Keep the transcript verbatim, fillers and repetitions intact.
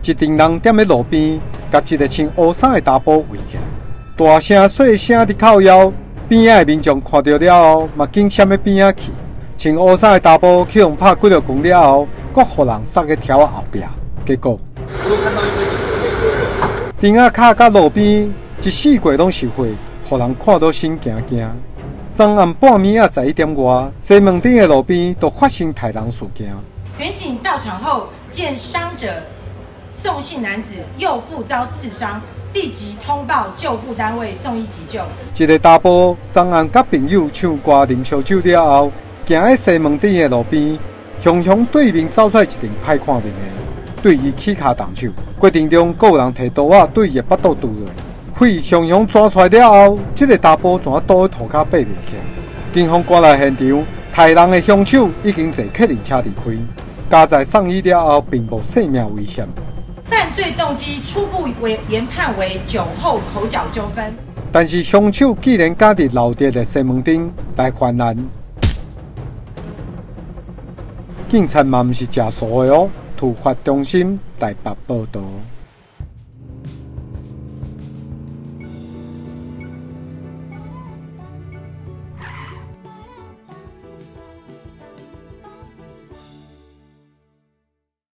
一群人踮咧路边，甲一个穿乌衫的查甫围起来，大声细声伫靠腰。边仔的民众看到了后，嘛紧闪咧边仔去。穿乌衫的查甫去用拍几条弓了后，阁互人塞去条后壁，结果顶仔卡甲路边一四季拢是火，互人看到心惊惊。昨暗半暝啊，十一点外，西门町的路边都发生杀人事件。 员警到场后，见伤者宋姓男子右腹遭刺伤，立即通报救护单位送医急救。 一个查甫昨暗甲朋友唱歌啉烧酒了后，行喺西门町的路边，雄雄对面走出来一顶歹看面的，对伊起骹动手。过程中，还有人摕刀仔对伊的腹肚拄落。血雄雄抓出来了后，这个查甫怎倒喺涂骹爬袂起来？警方赶来现场，杀人的凶手已经坐客人车离开。家在送医了后，并无生命危险。 犯罪动机初步为研判为酒后口角纠纷。 但是凶手既然敢伫老爹的西门町来犯案，警察嘛毋是食素的哦。突发中心台北报道。